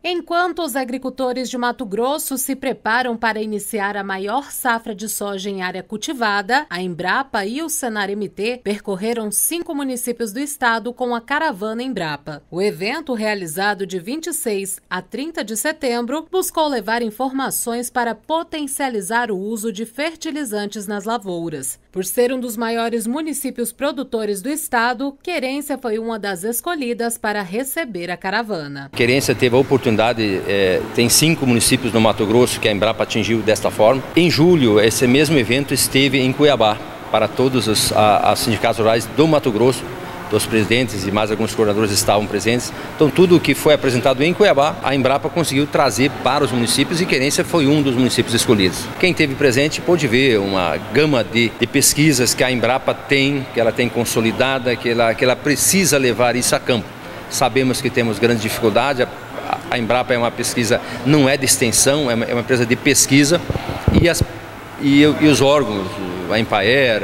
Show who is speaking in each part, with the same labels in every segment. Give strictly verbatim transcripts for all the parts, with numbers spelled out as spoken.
Speaker 1: Enquanto os agricultores de Mato Grosso se preparam para iniciar a maior safra de soja em área cultivada, a Embrapa e o Senar M T percorreram cinco municípios do estado com a Caravana Embrapa. O evento, realizado de vinte e seis a trinta de setembro, buscou levar informações para potencializar o uso de fertilizantes nas lavouras. Por ser um dos maiores municípios produtores do estado, Querência foi uma das escolhidas para receber a caravana.
Speaker 2: Querência teve a oportunidade É, tem cinco municípios no Mato Grosso que a Embrapa atingiu desta forma. Em julho, esse mesmo evento esteve em Cuiabá para todos os a, a sindicatos rurais do Mato Grosso. Os presidentes e mais alguns coordenadores estavam presentes. Então, tudo o que foi apresentado em Cuiabá, a Embrapa conseguiu trazer para os municípios e Querência foi um dos municípios escolhidos. Quem esteve presente pôde ver uma gama de, de pesquisas que a Embrapa tem, que ela tem consolidada, que ela, que ela precisa levar isso a campo. Sabemos que temos grande dificuldade. A Embrapa é uma pesquisa, não é de extensão, é uma, é uma empresa de pesquisa e, as, e, e os órgãos, a Empaer,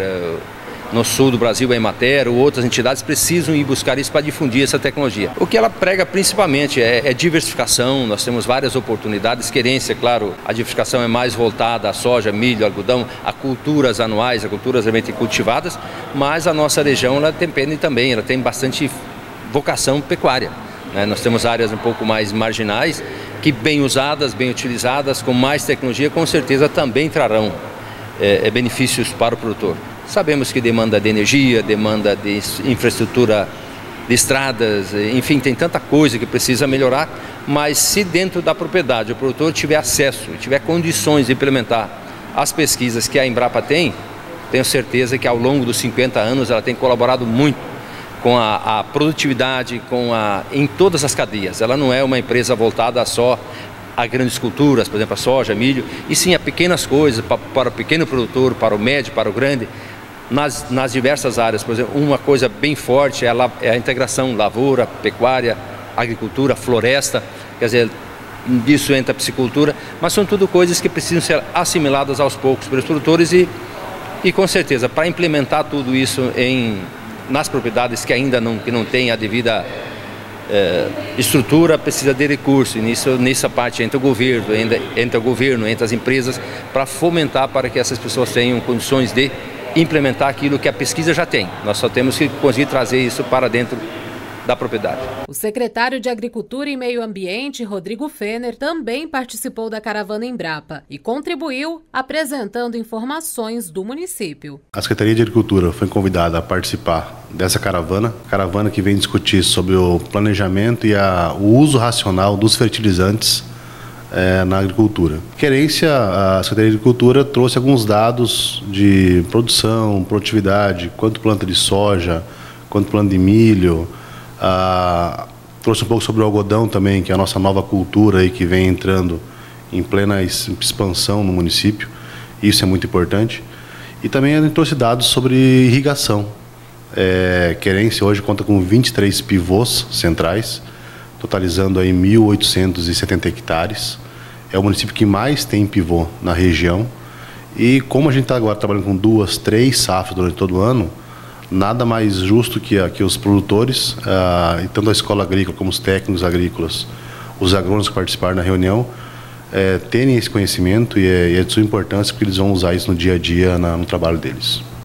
Speaker 2: no sul do Brasil, a Emater, outras entidades precisam ir buscar isso para difundir essa tecnologia. O que ela prega principalmente é, é diversificação, nós temos várias oportunidades. Querência, claro, a diversificação é mais voltada à soja, milho, algodão, a culturas anuais, a culturas realmente cultivadas, mas a nossa região ela depende também, ela tem bastante vocação pecuária. Nós temos áreas um pouco mais marginais que, bem usadas, bem utilizadas, com mais tecnologia, com certeza também trarão é, benefícios para o produtor. Sabemos que demanda de energia, demanda de infraestrutura de estradas, enfim, tem tanta coisa que precisa melhorar, mas se dentro da propriedade o produtor tiver acesso, tiver condições de implementar as pesquisas que a Embrapa tem, tenho certeza que ao longo dos cinquenta anos ela tem colaborado muito com a, a produtividade, com a, em todas as cadeias. Ela não é uma empresa voltada só a grandes culturas, por exemplo, a soja, milho, e sim a pequenas coisas, para, para o pequeno produtor, para o médio, para o grande, nas, nas diversas áreas. Por exemplo, uma coisa bem forte é a, é a integração lavoura, pecuária, agricultura, floresta, quer dizer, disso entra a piscicultura, mas são tudo coisas que precisam ser assimiladas aos poucos pelos produtores e, e com certeza, para implementar tudo isso em nas propriedades que ainda não, que não têm a devida eh, estrutura, precisa de recurso. E nisso, nessa parte entra o governo, entra, entra o governo, entra as empresas, para fomentar para que essas pessoas tenham condições de implementar aquilo que a pesquisa já tem. Nós só temos que conseguir trazer isso para dentro da propriedade.
Speaker 1: O secretário de Agricultura e Meio Ambiente, Rodrigo Fener, também participou da Caravana Embrapa e contribuiu apresentando informações do município.
Speaker 3: A Secretaria de Agricultura foi convidada a participar dessa caravana, caravana que vem discutir sobre o planejamento e a, o uso racional dos fertilizantes é, na agricultura. Querência, a Secretaria de Agricultura trouxe alguns dados de produção, produtividade, quanto planta de soja, quanto planta de milho. Ah, trouxe um pouco sobre o algodão também, que é a nossa nova cultura aí que vem entrando em plena expansão no município. Isso é muito importante. E também trouxe dados sobre irrigação. É, Querência hoje conta com vinte e três pivôs centrais, totalizando aí mil oitocentos e setenta hectares. É o município que mais tem pivô na região. E como a gente está agora trabalhando com duas, três safras durante todo o ano, nada mais justo que, que os produtores, ah, e tanto a escola agrícola como os técnicos agrícolas, os agrônomos que participaram na reunião, eh, terem esse conhecimento e é, e é de sua importância porque eles vão usar isso no dia a dia na, no trabalho deles.